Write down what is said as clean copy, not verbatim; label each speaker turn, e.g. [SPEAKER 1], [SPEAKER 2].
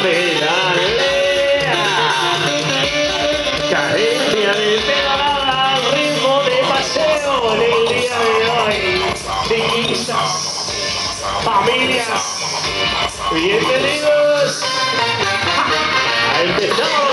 [SPEAKER 1] pedalea. Cadencia de pedalada, ritmo de paseo en el día de hoy. Chiquistas, familias, bienvenidos. Empezamos.